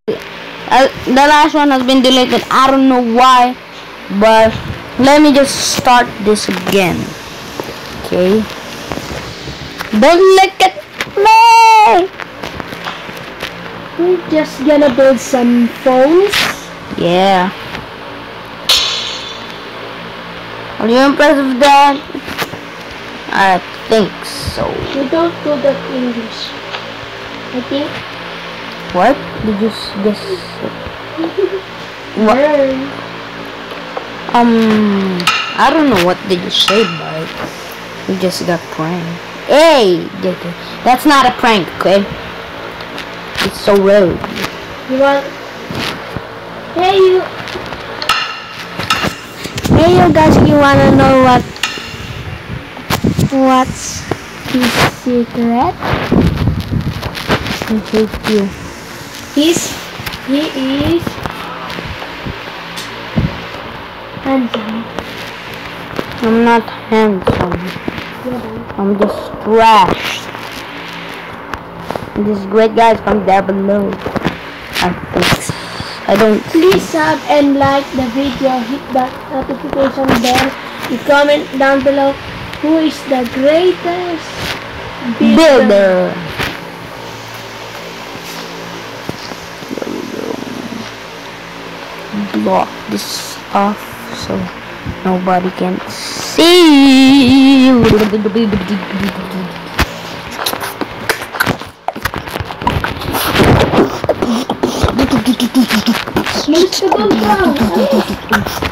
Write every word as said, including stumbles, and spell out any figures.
Uh, the last one has been deleted. I don't know why, but let me just start this again. Okay. Don't look at me. We're just gonna build some phones. Yeah. Are you impressed with that? I think so. We don't do that English. I think. What did you s- just say? What? Burn. Um, I don't know what did you say, but we just got pranked. Hey, J K, that's not a prank, okay? It's so rude. You want? Hey you. Hey you guys, you wanna know what? What's his secret? I hate you. He's he is handsome. I'm not handsome. Yeah, I'm just trash. This great guys come down below. I think. I don't. please sub and like the video. Hit that notification bell. You comment down below who is the greatest builder. Builder. Block this off so nobody can see. Mister Bongo.